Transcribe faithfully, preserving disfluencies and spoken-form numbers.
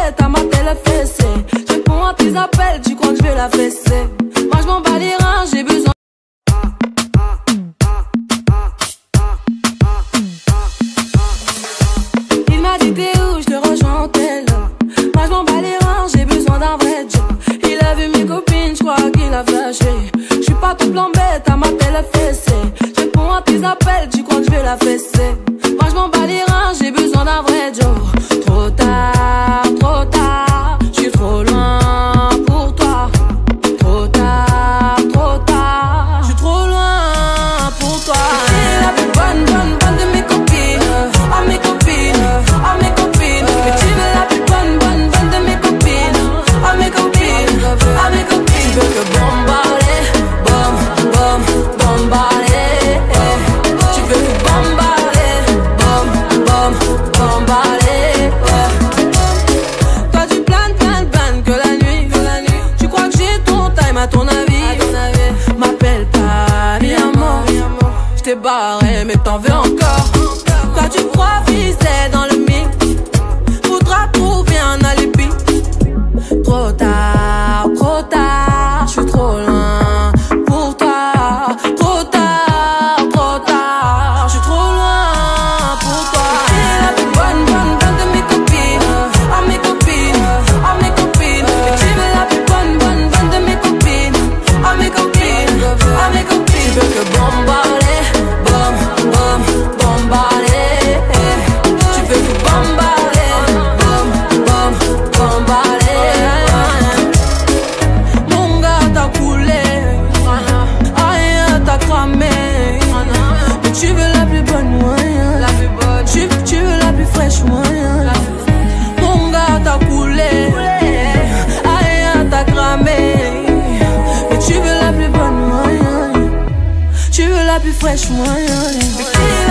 bête à mater le fessé. Je réponds à tes appels, tu crois que je vais la fesser. Moi je m'en bats les reins, j'ai besoin. Il m'a dit t'es où, je te rejoins en tel. Moi je m'en bats les reins, j'ai besoin d'un vrai job. Il a vu mes copines, je crois qu'il a flashé. Je suis pas tout plan bête à mater le fessé. Je réponds à tes appels, tu crois que je vais la fesser. Moi je m'en bats les reins, j'ai besoin d'un vrai job. Trop tard, trop tard, je suis trop loin pour toi. Trop tard, trop tard, je suis trop loin pour toi. T'es la plus bonne, bonne, bonne de mes copines. Oh mes copines, oh mes copines. Mais tu veux la plus bonne, bonne, bonne de mes copines. Oh mes copines, oh mes copines. Tu veux que bombarder, bom, bom, bombarder. Tu veux que bombarder, bom, bom, bombarder. Toi tu planes, planes, planes que la nuit, que la nuit. Tu crois que j'ai ton time à ton avis, à ton avis. M'appelle pas, mi amor. J't'ai barré mais t'en veux encore. Toi tu crois viser dans le mix. Faudra trouver un alibi. Trop tard, trop tard, j'suis trop loin pour toi. Trop tard, trop tard, j'suis trop loin pour toi. T'es la plus bonne, bonne, bonne de mes copines. Oh mes copines, oh mes copines. Et tu veux la plus bonne, bonne, bonne de mes copines. Oh mes copines, oh mes copines. Tu veux que bombarder, bom, bom, bombarder. Tu veux que bombarder, bom, bom, bombarder. Mon gars t'as coulé, rien t'as cramé. Mais tu veux la plus bonne moyen, tu, tu veux la plus fraîche moyen. Mon gars t'as coulé, rien t'as cramé. Mais tu veux la plus bonne moyen, tu veux la plus fraîche moyen.